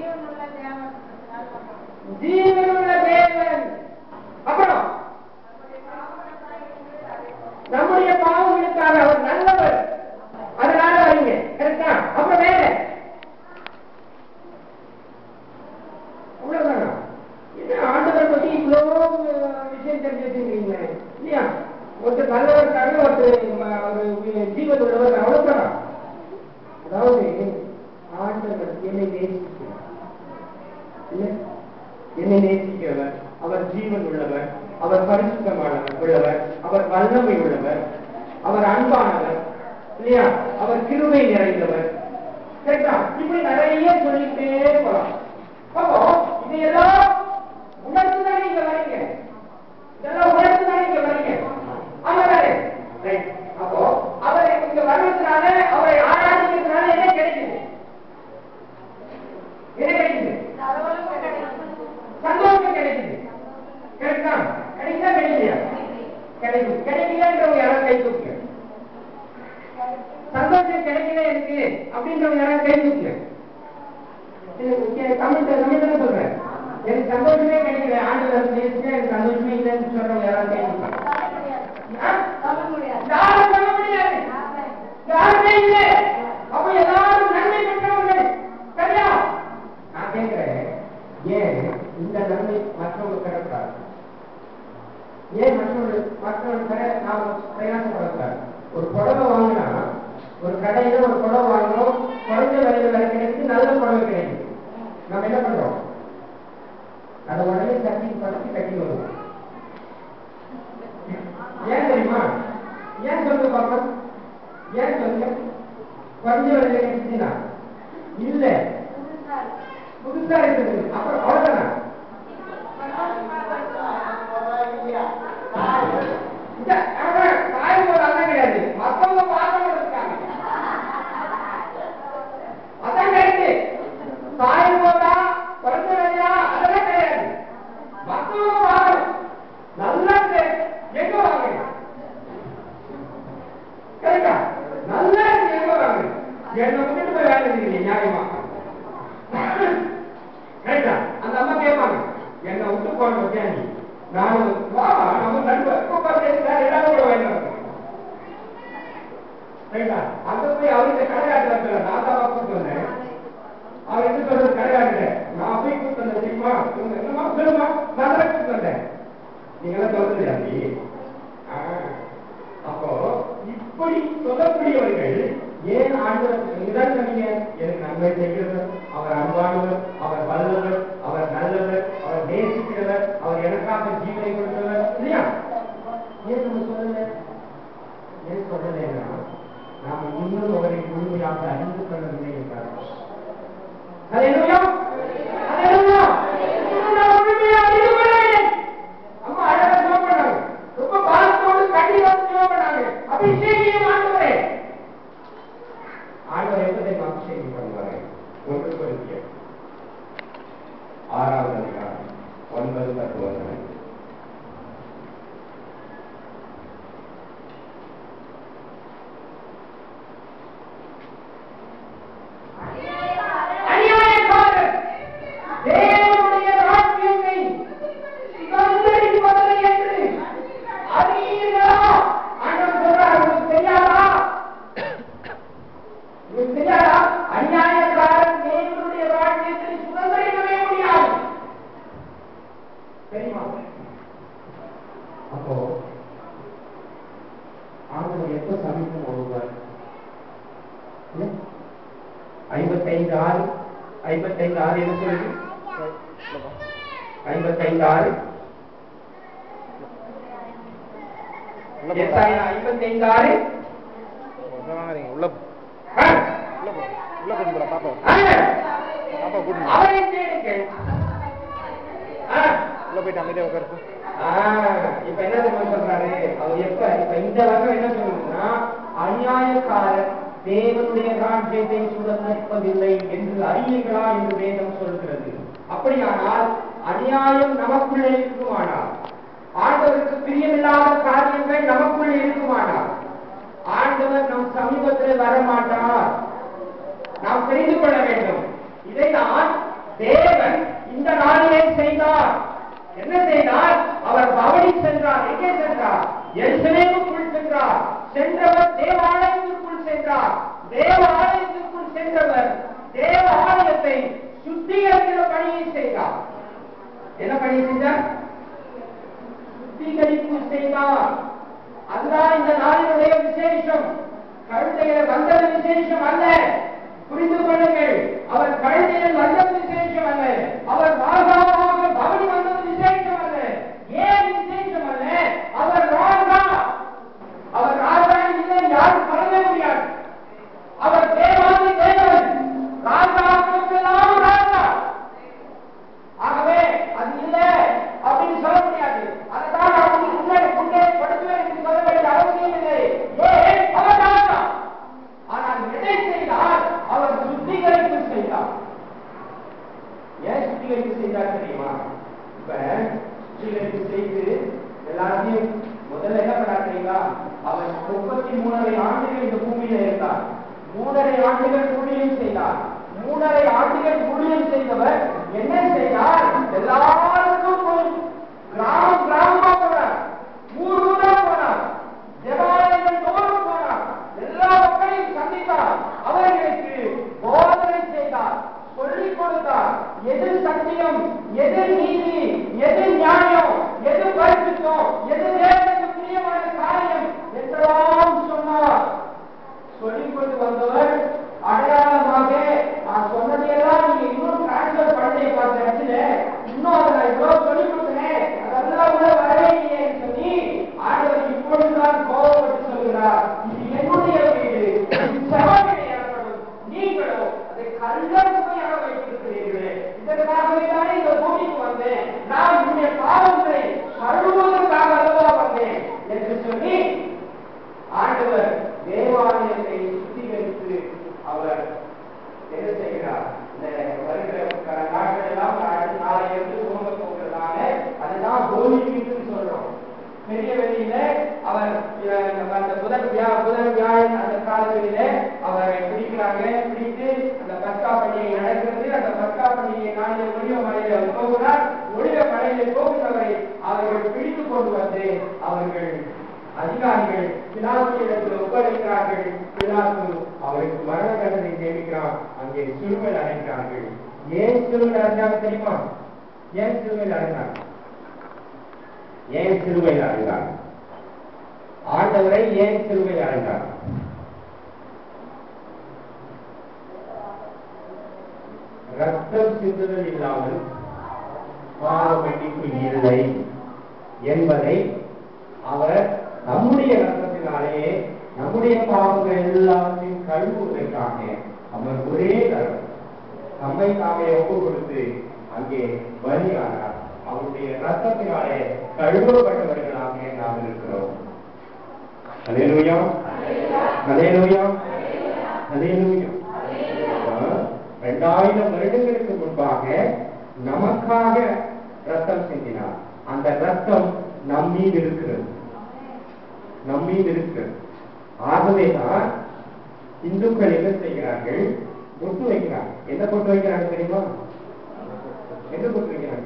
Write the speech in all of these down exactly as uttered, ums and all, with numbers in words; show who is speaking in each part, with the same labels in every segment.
Speaker 1: ஜீவனுள்ள தேவன். அப்புறம் நம்முடைய பாவங்களுக்காக அவர் நல்லவர், அதனால வரீங்க. கரெக்டா? அப்புறம் வேற அவ்வளவுதானா? என்ன ஆண்டவர் பத்தி இவ்வளவு விஷயம் தெரிஞ்சு வச்சுக்கிறீங்க இல்லையா? ஒருத்தர் நல்லவருக்காக ஒருத்தர் ஜீவன் உள்ளவர், அவ்வளவுதானா? அதாவது ஆண்டவர் என்னை நேசிக்கிறார், என்னை நேசிக்கிறவர், அவர் ஜீவன் உள்ளவர், அவர் பரிசுத்தமானவர் உள்ளவர், அவர் வல்லமை உள்ளவர், அவர் அன்பானவர் இல்லையா? அவர் கிருபை நிறைந்தவர். சரிங்களா? இப்படி நிறைய சொல்லிட்டே போலாம். அப்போ இதையெல்லாம் உணர்த்துதான் நீங்க வரீங்க, இதெல்லாம் உணர்த்துதான் நீங்க வரீங்க. ஆமாதானே? அப்போ அவரை இங்க வர்றதுனால, அவரை ஆராதிக்கிறதுனால என்ன கிடைக்குது? என்ன கிடைக்குது? சந்தோஷம் கிடைக்குது. கரெக்டா? கிடைக்குதா கிடைக்கலையா? கிடைக்குது. கிடைக்கலன்றவங்க யாரும் கை தூக்குங்க. சந்தோஷம் கிடைக்கல எனக்கு அப்படின்றவங்க யாரும் கை தூக்குங்க. தமிழ் தமிழ் தானே சொல்றேன். எனக்கு சந்தோஷமே கிடைக்கல, ஆண்டவர் நேசிச்சா எனக்கு சந்தோஷமே இல்லைன்னு சொல்றவங்க யாரும் கை தூக்குங்க. யாரும் சொல்ல முடியாது, யாருமே இல்லை. அப்ப எல்லாரும் நன்மை பெற்றவர்கள். சரியா? நான் கேட்கிறேன், ஏன் இந்த நன்மை மற்றவங்க பெறக்கூடாது? ஏன் மற்றவர்கள் மற்றவர்கள் பெற நாம் பிரயாசப்படக்கூடாது? ஒரு புடவை வாங்கினா, ஒரு கடையில ஒரு புடவை வாங்கணும், குறைஞ்ச விலையில வேலை கிடைக்குது, நல்ல புடவை கிடைக்குது. நம்ம என்ன பண்றோம்? அதை உடனே கட்டி பறிச்சு கட்டி வருவோம். ஏன் தெரியுமா? ஏன் சொல்லுங்க பாப்பா, ஏன் சொல்லுங்க? குறைஞ்ச விலையில கிடைச்சுன்னா இல்ல, புதுசா இருக்குது, அப்புறம் அவ்வளவுதானா? தாய் போல அதான் கிடையாது, மத்தவங்க பார்க்கணும் இருக்காங்க. அதான் கிடையாது. தாய் போலா குறைஞ்ச விலையா அதெல்லாம் கிடையாது. மத்தவங்க பார்க்கணும். நல்லா எங்க வாங்க? கரெக்டா? நல்லா எங்க வாங்க? என்ன விட்டுட்டு போய் வேலை செஞ்சீங்க நியாயமா? கரெக்டா? அந்த அம்மா கேட்பாங்க, என்ன விட்டு போன நீ, நான் வா நம்ம நண்பர் எல்லாரும் கூட வேண்டாம். ரைட்டா? அங்க போய் அவருக்கு கடையாட்டு நான் தான் கூப்பிட்டு வந்தேன். அவர் என்ன சொல்றது? கடையாட்டு நான் போய் கூப்பிட்டு வந்தேன் தெரியுமா? என்னமா சொல்லுமா, நான் தான் கூப்பிட்டு வந்தேன். நீங்க எல்லாம் சொல்றது அப்படி. அப்போ இப்படி சொல்லக்கூடியவர்கள் ஏன் ஆண்டவர் இதுதான் சொன்னீங்க? எனக்கு நன்மை செய்கிறவர், அவர் அன்பானவர், அவர் வல்லவர், அவர் நல்லவர், அவர் நேசிக்கிறவர், அவர் எனக்காக ஜீவனை கொடுத்தவர் இல்லையா? ஏன் நம்ம சொல்லல? ஏன் சொல்லலைன்னா நாம இன்னும் அவரை முழுமையாக அறிந்து கொள்ளவில்லை என்றார். அல்லேலூயா, அல்லேலூயா. நாம் முழுமையாக அறிந்து கொள்ளவில்லை. அம்மா அழகா ஜெபம் பண்ணாங்க, ரொம்ப பாரத்தோடு கண்ணீரோடு ஜெபம் பண்ணாங்க. அபிஷேகம் ஆண்டவரே. ஆண்டவர் எப்பதை அபிஷேகம் பண்ணுவாரு? ஒன்று கொரிந்தியர் ஆறாவது அதிகாரம் ஒன்பது பத்து வசனம். ஐம்பத்தைந்து ஆறு ஐம்பத்தைந்து ஆறு என்ன சொல்லுது? ஐம்பத்தைந்து ஆறு ஐம்பத்தைந்து ஆறு உள்ள போயிட்டு அமைதியா உட்காரு. இப்ப என்ன சொல்றாரு அவர்? எப்ப இப்ப இந்த வருடம் என்ன சொல்லுதுன்னா, அநியாயக்காரர் தேவனுடைய ராஜ்யத்தை சுதந்திரிப்பதில்லை என்று அறியீர்களா என்று வேதம் சொல்கிறது. அப்படியானால் அநியாயம் நமக்குள்ளே இருக்குமானால், ஆண்டவருக்கு பிரியமில்லாத காரியங்கள் நமக்குள்ளே இருக்குமானால், ஆண்டவர் நம் சமீபத்தில் வரமாட்டார். நாம் தெரிந்து கொள்ள வேண்டும். இதை நான் என்ன செய்தார்? அவர் பவனி சென்றார். எங்கே சென்றார்? எருசலேமுக்குள் சென்றார். சென்றவர் தேவாலயத்திற்குள் சென்றார். தேவாலயத்திற்குள் சென்றவர் தேவாலயத்தை சுத்திகரிக்கிற பணியை செய்தார். என்ன பணி செஞ்சார்? சுத்திகரிப்பு செய்தார். அதுதான் இந்த நாளினுடைய விசேஷம். கழுதையில் வந்தது விசேஷம் அல்ல, புரிந்து கொள்ளுங்கள். அவர் கழுதையில் வந்தது விசேஷம் அல்ல, அவர் ராஜாவாக பவனி வந்தது விசேஷம் அல்ல. ஏன் விசேஷம் அல்ல? அவர் ராஜா. அவர் ராஜா இல்லை, யாரும் சொல்லவே முடியாது. அவர் தேவாதி தேவன், ராஜாக்களுக்கெல்லாம் ராஜா. ஆகவே அது இல்லை அப்படின்னு சொல்ல முடியாது. அதுதான் அவருக்கு முன்னே முன்னே படுத்துவேன் என்று சொல்ல வேண்டிய அவசியம் இல்லை. ஏன்? அவர் ராஜா. ஆனால் எதை செய்தார்? அவர் சுத்திகரிப்பு செய்தார். ஏன் சுத்திகரிப்பு செய்தார் தெரியுமா? இப்ப சுத்திகரிப்பு செய்து எல்லாத்தையும் முதல்ல என்ன பண்ணாருங்களா? அவர் முப்பத்தி மூணரை ஆண்டுகள் இந்த பூமியில இருந்தார். மூணரை ஆண்டுகள் ஊழியம் செய்தார். மூணரை ஆண்டுகள் ஊழியம் செய்தவர் என்ன செய்தார்? எல்லாருக்கும் போய் கிராமம் கிராமமா போனார், ஊர் ஊரா போனார், தேவாலயங்கள் தோறும் போனார், எல்லா மக்களையும் சந்தித்தார், அவர்களுக்கு போதனை செய்தார், சொல்லிக் கொடுத்தார். எது சத்தியம், எது நீதி, எது நியாயம், எது பரிசுத்தம், எது தேவனுக்கு பிரியமான காரியம் என்றெல்லாம் சொன்னார். சொல்லிக் கொண்டு வந்தவர் அடையாளமாக நான் சொன்னதையெல்லாம் நீங்க இன்னும் டிரான்ஸ்பர் பண்ணி பார்த்த இடத்துல இன்னும் அதை நான் இவ்வளவு சொல்லிக் கொடுத்தேன், அதெல்லாம் உள்ள வரவே இல்லையே சொல்லி ஆண்டவர் இப்பொழுதுதான் கோபப்பட்டு சொல்கிறார், இது என்னுடைய வீடு, இது செவனிலே எனப்படும், நீங்களோ அதை கல்லறையாக வைத்திருக்கிறீர்களே, இதற்காகவே தானே இந்த பூமிக்கு வந்தேன், நான் என்னுடைய பாவங்களை கழுவுவதற்காக அல்லவா வந்தேன் என்று சொல்லி ஆண்டவர் தேவாலயத்தை சுத்திகரித்து அவர் என்ன செய்கிறார்? இந்த வருகிற நாட்கள் எல்லாம் நாளை இருந்து சுமக்க போகிறதால அதுதான் கோலி வீட்டுன்னு சொல்றோம். பெரிய வெளியில அவர் அந்த புதன் வியா புதன் வியாழன் அந்த காலங்களில அவரை பிடிக்கிறாங்க. பிடித்து அந்த பஸ்கா பண்டிகை நடக்கிறது. அந்த பஸ்கா பண்டிகை நாளில் ஒளிவ மலையில போகிறார். ஒளிவ மலையில போகிறவரை அவர்கள் பிடித்து கொண்டு வந்து அவர்கள் அதிகாரிகள் பிலாத்துவிடத்தில் ஒப்படைக்கிறார்கள். பிலாத்து அவருக்கு மரண தண்டனை நியமிக்கிறான். அங்கே சிலுவையில் அடைக்கிறார்கள். ஏன் சிலுவையில் அடைஞ்சாங்க தெரியுமா? ஏன் சிலுவையில் அடைந்தாங்க? ஏன் சிலுவையில் அடைந்தாங்க? ஆண்டவரை ஏன் சிலுவையில் அடைந்தாங்க? ரத்தம் சிந்துதல் இல்லாமல் பாவ மன்னிப்பு இல்லை என்பதை அவர் நம்முடைய ரத்தத்தினாலே நம்முடைய பாவங்கள் எல்லாத்தையும் கழுவுவதற்காக அவர் ஒரே தரம் நம்மை தாமே ஒப்பு கொடுத்து அங்கே பலியானார். அவருடைய ரத்தத்தினாலே கழுவப்பட்டவர்களாக நாம் இருக்கிறோம். அல்லேலூயா, அல்லேலூயா, அல்லேலூயா. இரண்டாயிரம் வருடங்களுக்கு முன்பாக நமக்காக ரத்தம் சிந்தினார். அந்த ரத்தம் நம் மீது இருக்கிறது, நம் மீது இருக்கிறது. ஆகவேதான் இந்துக்கள் என்ன செய்கிறார்கள்? பொட்டு வைக்கிறாங்க. என்ன பொட்டு வைக்கிறாங்க தெரியுமா? என்ன பொட்டு வைக்கிறாங்க?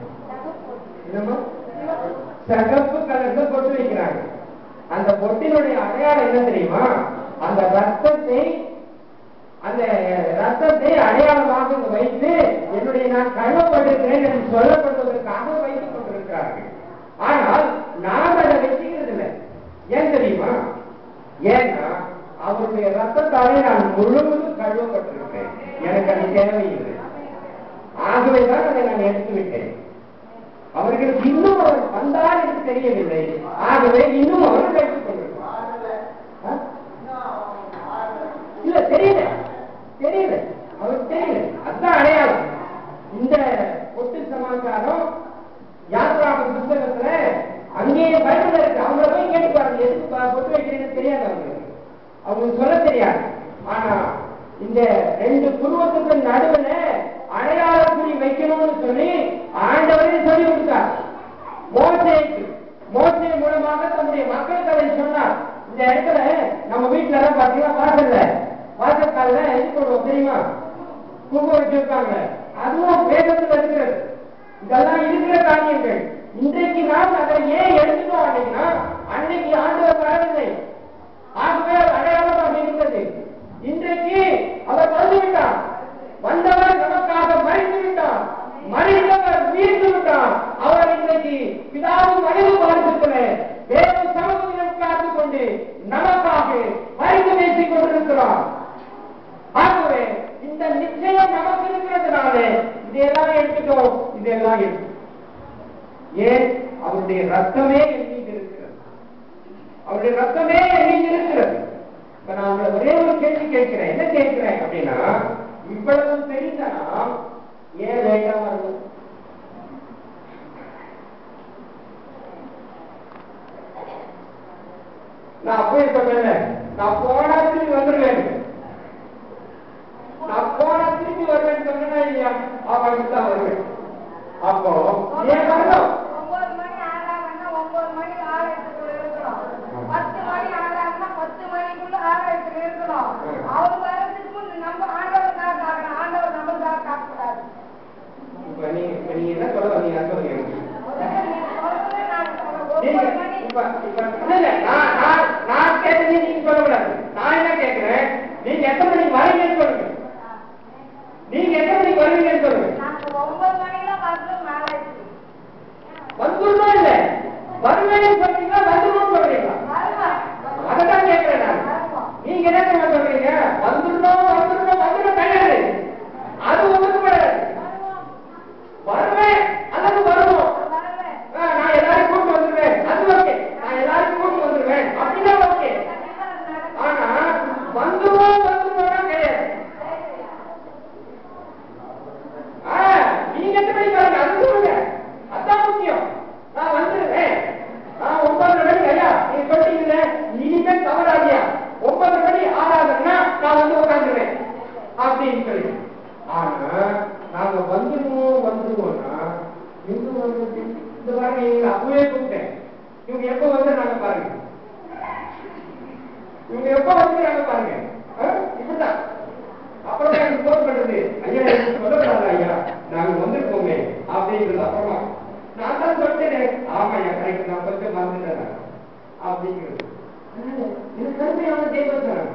Speaker 1: சகப்பு கலர்ல பொட்டு வைக்கிறாங்க. அந்த பொட்டினுடைய அடையாளம் என்ன தெரியுமா? அந்த ரத்தத்தை அந்த ரத்தத்தை அடையாளமாக வைத்து என்னுடைய நான் கழுவப்பட்டிருக்கிறேன் என்று சொல்லப்படுவதற்காக வைத்துக் கொண்டிருக்கிறார்கள். ஆனால் நாம் அதை வச்சுக்கிறது இல்லை. ஏன் தெரியுமா? ஏன்னா அவருடைய ரத்தத்தாலே நான் முழுவதும் கழுவப்பட்டிருக்கிறேன், எனக்கு அது தேவையில்லை. ஆகவேதான் அதை நான் எடுத்துவிட்டேன். அவர்களுக்கு இன்னும் அவர் வந்தார் என்று தெரியவில்லை. ஆகவே இன்னும் அவர் வைத்துக் கொண்டிருக்கிறார். இல்ல தெரியல, தெரியல, அவருக்கு தெரியல. அதுதான் அடையாளம். இந்த ஒட்டு சமாச்சாரம் யாத்ராக புத்தகத்துல அங்கேயே பைபிள் இருக்கு. அவங்கள போய் கேட்டு பாருங்க, எதுக்கு பொட்டு வைக்கிறேன்னு தெரியாது அவங்களுக்கு, அவங்களுக்கு சொல்ல தெரியாது. ஆனா இந்த ரெண்டு குருவத்துக்கு நடுவுல அடையாள குறி வைக்கணும்னு சொல்லி ஆண்டவரே சொல்லி கொடுத்தார். மோசேக்கு மோசே மூலமாக தன்னுடைய மக்களுக்கு அதை சொன்னார். இந்த இடத்துல நம்ம வீட்டுல எல்லாம் பாத்தீங்கன்னா வாசல்ல வாசக்கால இது போடுவோம் தெரியுமா? கும்பம் வச்சிருக்காங்க. அதுவும் வேதத்துல இருக்கிறது. இதெல்லாம் இருக்கிற காரியங்கள். இன்றைக்கு நாம் அதை ஏன் எடுத்துட்டோம் அப்படின்னா அன்னைக்கு ஆண்டவர் வரவில்லை, ஆகவே அடையாளமாக இருந்தது. இன்றைக்கு அவர் வந்துவிட்டார், வந்தவர் நமக்காக மறித்து விட்டார், மறித்தவர் உயிர்த்து விட்டார். அவர் இன்றைக்கு பிதாவின் வயது பார்த்துக்களே வேறு சமூகத்திடம் காத்துக் கொண்டு நமக்காக மறித்து பேசிக் கொண்டிருக்கிறார். ஆகவே இந்த நிச்சயம் நமக்கு இருக்கிறதுனால இதெல்லாம் எடுத்துட்டோம், இதெல்லாம் எடுத்து ஏன் அவருடைய ரத்தமே எண்ணி இருக்கிறது, அவருடைய ரத்தமே எண்ணி இருக்கிறது. இப்ப நான் உங்களை ஒரே ஒரு கேள்வி கேட்கிறேன். என்ன கேட்கிறேன் அப்படின்னா, இவ்வளவு தெரிந்தா ஏன் லேட்டா வரணும்? நான் அப்பவே சொன்னேன், நான் போனா திரும்பி வந்துருவேன், நான் போனா திரும்பி வருவேன் சொன்னா இல்லையா? அவனுக்கு தான் வருவேன். அப்போ ஏன் வரணும்?
Speaker 2: ஒன்பது மணி ஆறாங்கன்னா ஒன்பது மணி ஆலயத்துக்குள்ள இருக்கணும், பத்து மணி ஆறாங்கன்னா பத்து மணிக்குள்ள ஆலயத்துல இருக்கணும். அவர் வரதுக்கு முன் நம்ம ஆண்டவருக்காக காக்கணும், ஆண்டவர் நம்மளுக்காக காக்கக்கூடாது.
Speaker 1: இப்ப நீ இப்ப நீ என்ன சொல்ல நீங்க சொல்லுங்க. நான் கேட்டது நீங்க சொல்லக்கூடாது. நான் என்ன கேட்கிறேன், நீங்க எத்தனை மணிக்கு வரீங்கன்னு சொல்லுங்க. நீங்க எத்தனை மணிக்கு வருவீங்கன்னு சொல்லுங்க.
Speaker 2: ஒன்பது மணிலாம் வரணும் ஆலயத்துக்கு
Speaker 1: வந்துடணும். இல்ல வருவேன்னு சொல்றீங்களா, வந்துடணும்னு சொல்றீங்களா? அதான் கேட்கிறேன் நான். நீங்க என்ன சொல்றீங்க? வந்துடணும் வந்துடணும் வந்துடும் கிடையாது, அது உங்களுக்கு கிடையாது. வருவேன் அல்லது வருவோம், நான் எல்லாரும் கூட்டு வந்துருவேன், அது ஓகே, நான் எல்லாரும் கூட்டு வந்துருவேன் அப்படின்னா ஓகே. ஆனா வந்துருவோம் வந்துருவோம் கிடையாது. நீங்க எத்தனை மணிக்கு வரீங்க அது சொல்லுங்க, அதான் முக்கியம். நான் வந்துருவேன், நான் ஒன்பது மணி ஐயா நீங்க சொல்றீங்களே, இனிமே தவறாதியா ஒன்பது மணி ஆறாதுன்னா நான் வந்து உட்காந்துருவேன் அப்படின்னு சொல்லி. ஆனா நாங்க வந்துருவோம் வந்துருவோம்னா எங்க வந்து இந்த பாருங்க, இவங்க அப்பவே கூப்பிட்டேன், இவங்க எப்ப வந்து நாங்க பாருங்க, இவங்க எப்ப வந்து நாங்க பாருங்க இப்படிதான். அப்புறம் எனக்கு போன் பண்றது, ஐயா எனக்கு சொல்லக்கூடாது ஐயா நாங்க வந்திருக்கோமே அப்படிங்கிறது. அப்புறமா நான் தான் சொல்லிட்டேன், ஆமா ஐயா கரெக்ட், நான் கொஞ்சம் மறந்துட்டேன் அப்படிங்கிறது. இது கருமையான தெய்வம் சார்.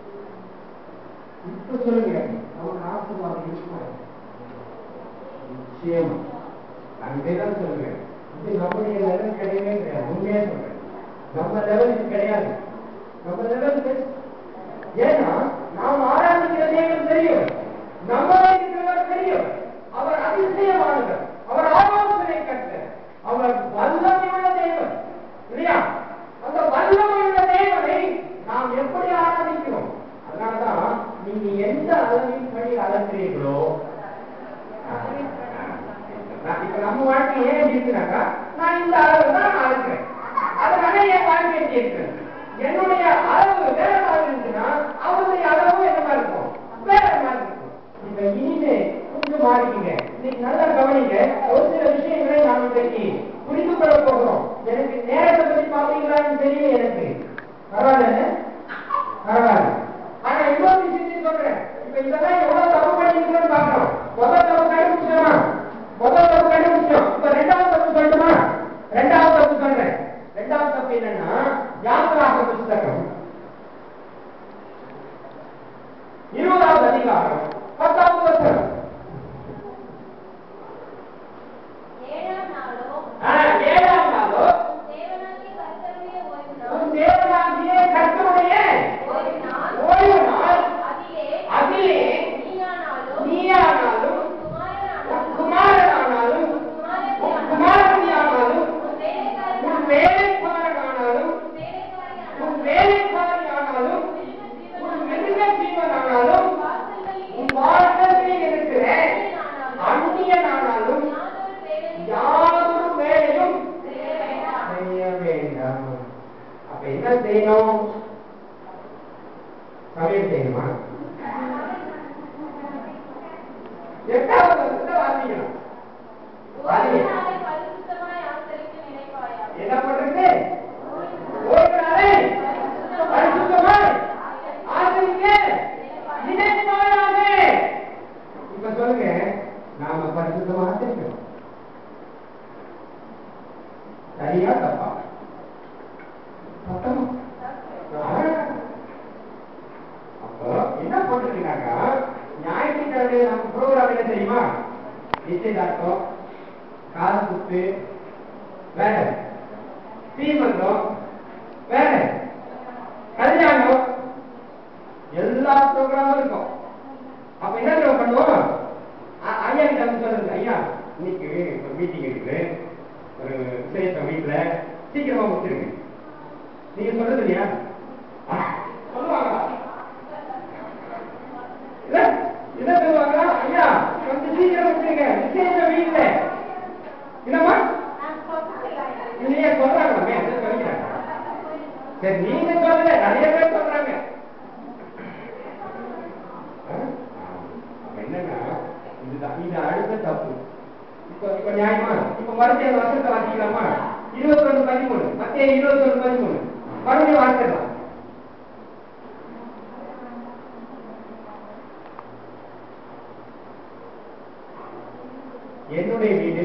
Speaker 1: இப்ப சொல்லுங்க, அவங்க ஆசீர்வாதம் இருக்கும் நிச்சயமா. அங்கேதான் சொல்லுங்க, இது நம்முடைய லெவல் கிடையவே கிடையாது. உண்மையா சொல்றேன், நம்ம லெவலுக்கு கிடையாது, நம்ம லெவலுக்கு. ஏன்னா நாம் ஆராதிக்கிற தேவன் தெரியும், நம்ம இருக்கிறவர் தெரியும். அவர் அதிசயமானவர், அவர் ஆலோசனை கர்த்தர், அவர் வல்லமையுள்ள தேவன் இல்லையா? அந்த வல்லமையுள்ள தேவனை நாம் எப்படி ஆராதிக்கிறோம்? அதனாலதான் நீங்க எந்த அளவின் படி அளக்கிறீர்களோ, இப்ப நம்ம வாழ்க்கை ஏன் இருக்குனாக்கா, நான் இந்த அளவு தான் நான் இருக்கிறேன், அதனால என் வாழ்க்கையை கேட்கிறேன். என்னுடைய அளவு வேற மாதிரி இருந்துச்சுன்னா அவருடைய அளவு என்ன மாதிரி இருக்கும், வேற மாதிரி இருக்கும். இப்ப இனிமே கொஞ்சம் மாறிக்கீங்க. இன்னைக்கு நல்லா கவனிங்க, ஒரு சில விஷயங்களை நாம் இன்றைக்கு புரிந்து கொள்ள போகிறோம். எனக்கு நேரத்தை பற்றி பாத்தீங்களான்னு தெரியும், எனக்கு பரவாயில்ல பரவாயில்ல. ஆனா இன்னொரு விஷயத்தையும் சொல்றேன், இப்ப இதெல்லாம் எவ்வளவு தப்பு பண்ணிருக்கோம்னு பாக்கிறோம். முதல் தப்பு கண்டுபிடிச்சோமா, முதல் தப்பு கண்டுபிடிச்சோம். இப்ப ரெண்டாவது தப்பு சொல்லட்டுமா? ரெண்டாவது தப்பு சொல்றேன். ரெண்டாவது தப்பு என்னன்னா, யாத்திராக புத்தகம் இருபதாவது அதிகாரம் பத்தாவது வசனம். ஏழாம் நாளோ உன் தேவனாகிய கர்த்தருடைய ஓய்வு நாள், அதிலே நீயானாலும் உன் குமாரனானாலும் உன் குமாரனியானாலும் உன் வேலைக்காரனானாலும் உன் வேலைக்காரியானாலும் உன் மிருக ஜீவனானாலும் உன் வாசலில் இருக்கிற அந்நியனானாலும் யாதொரு வேலையும் செய்ய வேண்டாம். அப்ப என்ன செய்யணும்? சமையல் செய்யணுமா? எட்டாவது வருஷத்தை வாசிக்கணும். என்ன பண்றது? ஓய்வு நாளை பரிசுத்தமாய் ஆசரிக்க நினைப்பாயாக. இப்ப சொல்லுங்க, நாம பரிசுத்தமா ஆசரிக்கணும். சரியா தப்பா? அப்போ என்ன போட்டிருக்காங்க, ஞாயிற்றுக்கிழமை நம்ம ப்ரோக்ராம் என்ன தெரியுமா? நிச்சயதார்த்தம், காது குத்து, வேற சீமந்தம், வேற கல்யாணம், எல்லா ப்ரோக்ராமும் இருக்கும். அப்ப என்ன பண்ணுவோம்? ஐயா கிட்ட சொல்றது, ஐயா இன்னைக்கு ஒரு மீட்டிங் இருக்கு, ஒரு விசேஷம் வீட்டுல, சீக்கிரமா முடிச்சிருங்க. நீங்க சொல்றது இல்லையா? சொல்லுவாங்க என்ன சொல்லுவாங்க? ஐயா கொஞ்சம் சீக்கிரம் முடிச்சிருங்க, விசேஷம் வீட்டுல. என்னமா இல்லையா சொல்றாங்க? சரி நீங்க சொல்லுங்க, நிறைய பேர் சொல்றாங்க. என்னன்னா இதுதான் இது அடுத்த தப்பு. இப்ப இப்ப நியாயமா? இப்ப மறுபடியும் வருஷத்தை வாசிக்கலாமா? இருபத்தி ஒன்று பதிமூணு மத்திய இருபத்தி ஒன்று பதிமூணு மறுபடியும் வாசிக்கலாம். என்னுடைய வீடு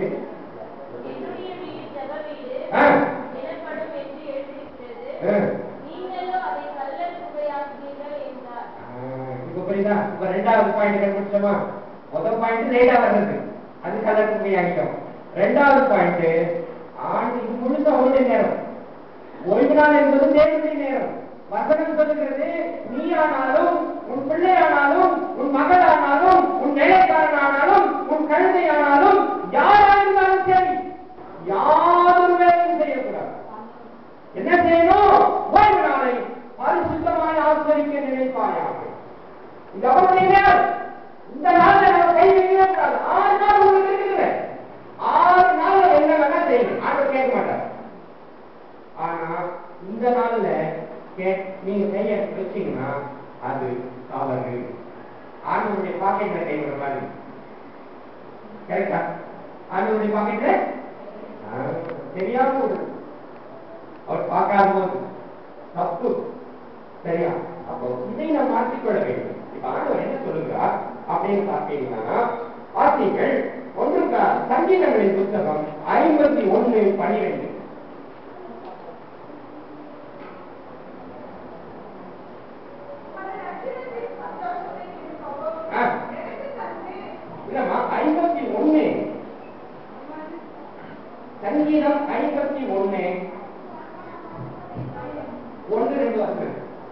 Speaker 1: இப்ப புரியுதா? இப்ப ரெண்டாவது பாயிண்ட் கண்டுபிடிச்சோமா? முதல் பாயிண்ட் லேட்டா வர்றது, அது கலர் குப்பை ஆகிட்டோம். ரெண்டாவது பாயிண்ட் ஆண்டு இது முழுக்க அவருடைய நேரம். ஓய்வு நாள் என்பது தேவனுடைய நேரம். வசனம் சொல்லுகிறது, நீ ஆனாலும் உன் பிள்ளை ஆனாலும் உன் மகள் ஆனாலும் உன் வேலைக்காரன் ஆனாலும் உன் கழுதை ஆனாலும் யாராயிருந்தாலும் சரி யாரும் வேலையும் செய்யக்கூடாது. என்ன செய்யணும்? ஓய்வு நாளை பரிசுத்தமாய் ஆசரிக்க நினைப்பாயாக. இது அவருடைய நேரம். இந்த நாள்ல நம்ம கை வைக்கவே கூடாது. ஆறு நாள் உங்களுக்கு இருக்குது, ஆறு நாள்ல என்ன வேணா செய்யுங்க, ஆர்டர் கேட்க மாட்டார். ஆனா இந்த நாள்ல நீங்க கைய வச்சீங்கன்னா அது தவறு. ஆண்டவருடைய பாக்கெட்ல கை விடுற மாதிரி. கரெக்டா? ஆண்டவருடைய பாக்கெட்ல தெரியாம அவர் பார்க்காத போது தப்பு. சரியா? அப்போ இதை நாம் மாற்றிக்கொள்ள வேண்டும். இப்ப ஆண்டவர் என்ன சொல்லுகிறார் அப்படின்னு பார்த்தீங்கன்னா, வாசிங்கள் ஒன்று சங்கீதங்களின் புத்தகம் ஐம்பத்தி ஒன்று பனிரெண்டு. இல்லம்மா ஐம்பத்தி ஒண்ணு சங்கீதம் ஐம்பத்தி ஒண்ணு ஒன்று ரெண்டு வருஷம்.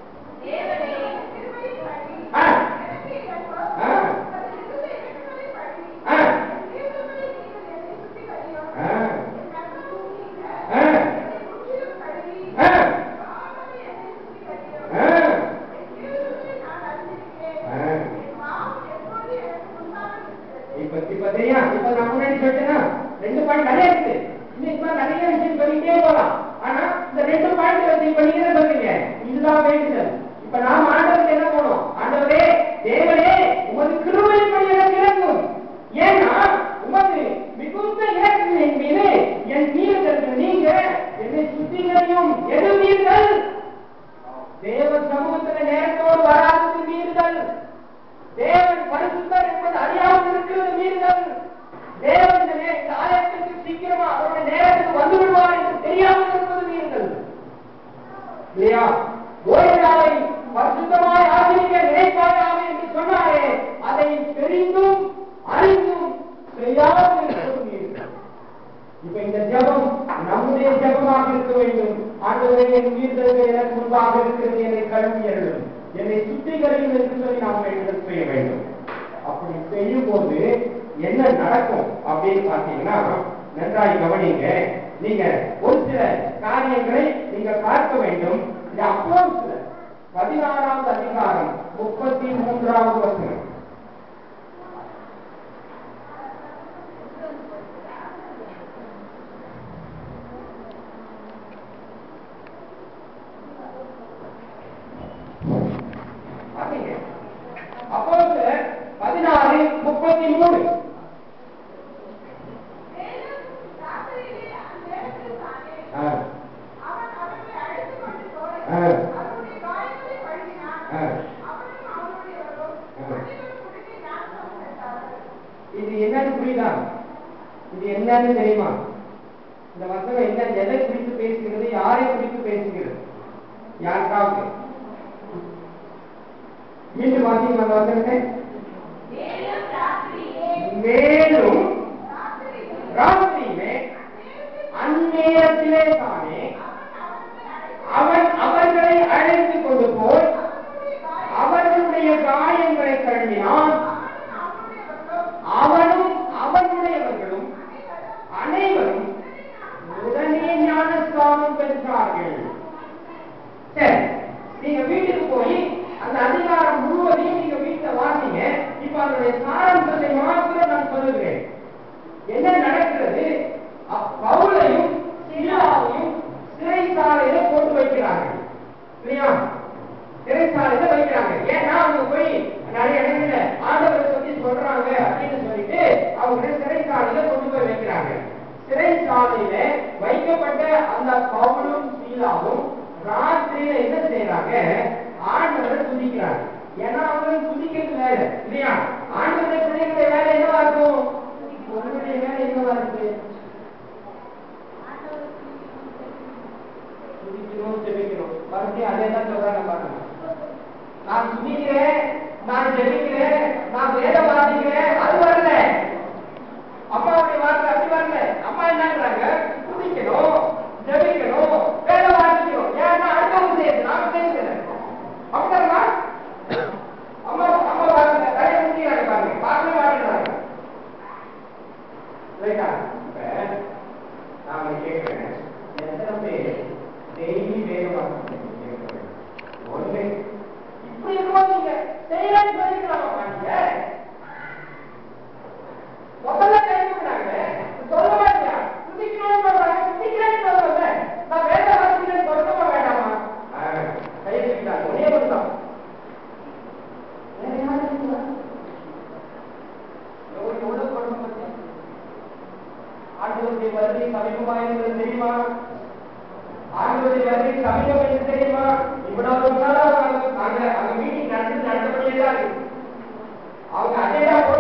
Speaker 1: ரெண்டு பாயிண்ட் நிறைய இருக்கு. இன்னைக்கு நிறைய விஷயம் சொல்லிட்டே போலாம். ஆனா இந்த ரெண்டு பாயிண்ட் வச்சு இப்ப நீங்க என்ன சொல்றீங்க? இதுதான் வேண்டுதல். இப்ப நாம ஆண்டவருக்கு என்ன போனோம்? ஆண்டவரே, தேவனே, உமது கிருபையின்படி எனக்கு இறங்கும். ஏன்னா உமது மிகுந்த இரக்கத்தின் மீது என் மீறுதற்கு நீங்க என்னை சுத்திகரியும். எது மீறுதல்? தேவ சமூகத்துல நேரத்தோடு வராதது மீறுதல். தேவன் பரிசுத்தர் என்பது அறியாமல் இருக்கிறது மீறுதல். தேவன் இந்த ஆலயத்திற்கு சீக்கிரமா அவருடைய நேரத்துக்கு வந்து விடுவார் என்று தெரியாமல் இருப்பது மீறுதல் இல்லையா? ஓய்வு நாளை பரிசுத்தமாய் ஆசரிக்க நினைப்பாயாக என்று சொன்னாரே, அதை தெரிந்தும் அறிந்தும் செய்யாமல் இருப்பது மீறுதல். இப்ப இந்த ஜெபம் நம்முடைய ஜெபமாக இருக்க வேண்டும். ஆண்டவரே, என் மீறுதல்கள் எனக்கு முன்பாக இருக்கிறது, என்னை கழுவி அருளும், என்னை சுத்திகரியும் என்று சொல்லி நாம் வேண்டுதல் செய்ய வேண்டும். அப்படி செய்யும் போது என்ன நடக்கும் அப்படின்னு பாத்தீங்கன்னா, நன்றாய் கவனிங்க. நீங்க ஒரு சில காரியங்களை நீங்க பார்க்க வேண்டும். அப்போஸ்தலர் பதினாறாவது அதிகாரம் முப்பத்தி மூன்றாவது வசனம். அப்போஸ்தலர் பதினாறு முப்பத்தி மூணு. இது என்னன்னு புரியுதா? இது என்னன்னு தெரியுமா? இந்த வசனம் என்ன எதை குறித்து பேசுகிறது, யாரை குறித்து பேசுகிறது? யாருக்காவது மீண்டும் வாசிங்க அந்த வசனத்தை. மேலும் ராத்திரியிலே அந்நேரத்திலே தானே அவன் அவர்களை அழைத்து கொண்டு போய் அவர்களுடைய காயங்களை கழுவினான். அவனும் அவனுடையவர்களும் அனைவரும் உடனே ஞானஸ்நானம் பெற்றார்கள். சரி, நீங்க வீட்டுக்கு போய் அந்த அதிகாரம் முழுவதையும் நீங்க வீட்டுல வாசிங்க. இப்ப அதனுடைய சாராம்சத்தை மாத்திரம் நான் சொல்லுகிறேன். என்ன நடக்கிறது? பவுலையும் சீலாவையும் சிறைச்சாலையில போட்டு வைக்கிறார்கள் இல்லையா? சிறைச்சாலையில வைக்கிறாங்க. ஏன்னா அவங்க போய் நிறைய இடங்கள்ல ஆண்டவரை பத்தி சொல்றாங்க அப்படின்னு சொல்லிட்டு அவங்க சிறைச்சாலையில கொண்டு போய் வைக்கிறாங்க. சிறைச்சாலையில வைக்கப்பட்ட அந்த பவுலும் சீலாவும் ராத்திரியில என்ன செய்யறாங்க? ஆண்டவரை துதிக்கிறாங்க. ஏன்னா அவங்களுக்கு துதிக்கிறது வேலை இல்லையா? ஆண்டவரை துதிக்கிற வேலை என்னவா இருக்கும்? உங்களுடைய வேலை என்னவா இருக்கு? துதிக்கணும், ஜெபிக்கணும். மறுபடியும் அதே தான் சொல்றாங்க பாருங்க. நான் துதிக்கிறேன், நான் ஜெபிக்கிறேன், நான் வேலை வாசிக்கிறேன், அது வரல. அம்மாவுடைய வார்த்தை அப்படி வரல. அம்மா என்னங்கிறாங்க? துதிக்கணும், ஜெபிக்கணும், வேலை வாசிக்கணும். ஏன்னா அடுத்தவங்க செய்யுது, நாம செய்யல. அப்படின்னா அம்மா அம்மா பாருங்க, வேலையை முடிக்கிறாங்க பாருங்க, பார்க்கவே மாட்டேங்கிறாங்க. ரைட்டா? இப்ப நாம கேட்கிறேன், எத்தனை பேர் டெய்லி வேலை வாசிக்கிறீங்க? ஒண்ணு இப்படி இருக்கும்போது நீங்க செய்யலன்னு சொல்லிக்கலாமா? நீங்க முதல்ல கைவிடுறாங்க, சொல்ல மாட்டியா? துதிக்கணும்னு சொல்றாங்க, துதிக்கிறேன்னு சொல்றல, நான் வேலை வாசிக்கிறேன்னு சொல்லணுமா வேண்டாமா? கைவிடுறாங்க. ஒரே ஒரு தான் வேற யாரும் இருக்குதா? எவ்வளவு எவ்வளவு குழம்பு பத்தி ஆண்டவருடைய வருகை சமீபமா இருக்கிறது தெரியுமா? ஆண்டவருடைய வருகை சமீபம் என்று தெரியுமா? இவ்வளவு நாளா நாங்க அங்க மீட்டிங் நடந்து நடத்தப்படியே தான் இருக்கு. அவங்க அஜெண்டா